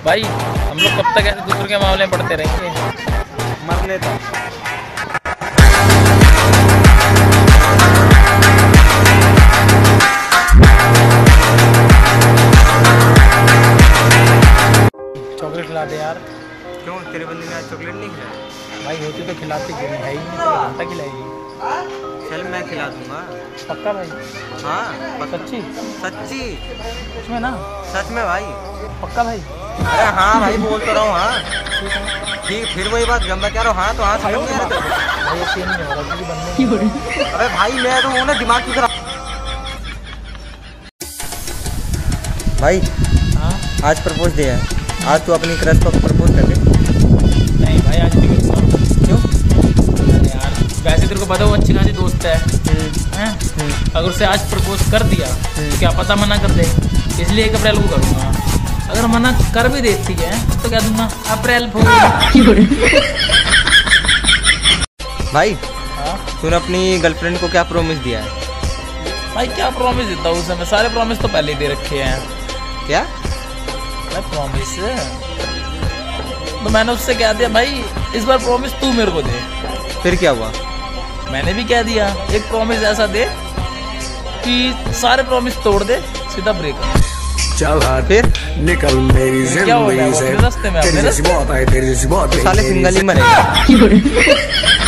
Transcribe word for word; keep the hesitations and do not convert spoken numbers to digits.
भाई हम लोग कब तक ऐसे दूसरों के मामले में पड़ते रहेंगे? मरने तक। चॉकलेट खिला दे यार। क्यों तेरे बंदे ने आज चॉकलेट नहीं खिलाई? भाई होती तो खिलाती, क्यों नहीं? है ही नहीं तो घंटा खिलाएगी। चल मैं खिला दूंगा। पक्का भाई? हाँ सच्ची? सच्ची सच में ना? सच में भाई। पक्का भाई? अरे हाँ भाई बोल तो रहा हूँ। हाँ ठीक, फिर वही बात जब मैं कह रहा हूँ हाँ तो हाँ समझ नहीं आ रहा। भाई ये सीन नहीं हो रहा क्योंकि बंदे। अरे भाई मैं तो हूँ ना दिमाग की तरह। भाई हाँ आज प्रपोज डे है, आज तू अपनी क्रश को प्रपोज कर दे। नहीं भाई आज नहीं करूँगा। क्यों? अरे यार वैसे तेरे को पता वो अच्छी खासी दोस्त है, हैं? अगर उसे आज प्रपोज कर दिया तो क्या पता मना कर दे, इसलिए एक अप्रैल को करूँगा। अगर मना कर भी देती है तो क्या दूंगा, अप्रैल फूल। भाई हाँ तूने अपनी गर्लफ्रेंड को क्या प्रॉमिस दिया है? भाई क्या प्रॉमिस देता हूँ उसे मैं, सारे प्रॉमिस तो पहले ही दे रखे हैं। क्या? मैं प्रॉमिस तो मैंने उससे कह दिया भाई इस बार प्रॉमिस तू मेरे को दे। फिर क्या हुआ? मैंने भी कह दिया एक प्रॉमिस ऐसा दे कि सारे प्रॉमिस तोड़ दे, सीधा ब्रेक। चल हट फिर निकल मेरी क्या हो गया जिंदगी वो से, अपने रास्ते में, तेरी अपने जैसी बहुत है, तेरी जैसी बहुत तो है, साले तेरी सिंगल ही मरेगा।